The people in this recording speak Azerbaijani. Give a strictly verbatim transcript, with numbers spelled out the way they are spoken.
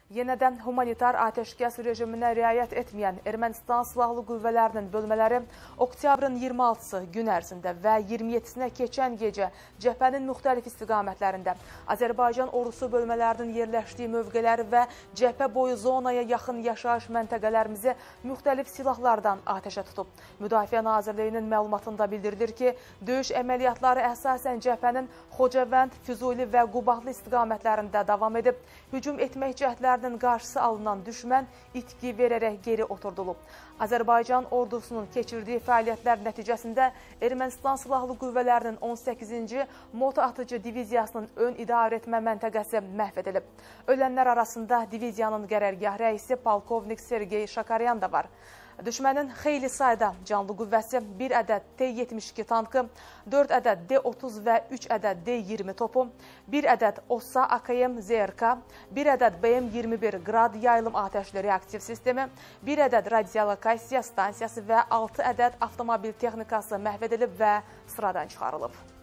Yenədən humanitar ateşkəs rejiminə riayət etməyən Ermənistan silahlı qüvvələrinin bölmələri oktyabrın iyirmi altısı gün ərzində və iyirmi yeddisinə keçən gecə cəbhənin müxtəlif istiqamətlərində Azərbaycan ordusu bölmələrinin yerləşdiyi mövqeləri və cəbhə boyu zonaya yaxın yaşayış məntəqələrimizi müxtəlif silahlardan ateşə tutub. Müdafiə Nazirliyinin məlumatında bildirilir ki, döyüş əməliyyatları əsasən cəbhənin Xocavənd, Füzuli və Qubadlı istiqamətlərində davam edib. Hücum etmək cəhdlərinin qarşısı alınan düşmən itki verərək geri oturdulub. Azərbaycan ordusunun keçirdiyi fəaliyyətlər nəticəsində Ermənistan silahlı qüvvələrinin on səkkizinci moto atıcı diviziyasının ön idarə etmə məntəqəsi məhv edilib. Ölənlər arasında diviziyanın qərargah rəisi polkovnik Sergey Şakaryan da var. Düşmənin xeyli sayda canlı qüvvəsi, bir ədəd T yetmiş iki tankı, dörd ədəd D otuz və üç ədəd D iyirmi topu, bir ədəd OSA A K M Z R K, bir ədəd B M iyirmi bir Grad yaylım atəşli reaktiv sistemi, bir ədəd radiolokasiya stansiyası və altı ədəd avtomobil texnikası məhv edilib və sıradan çıxarılıb.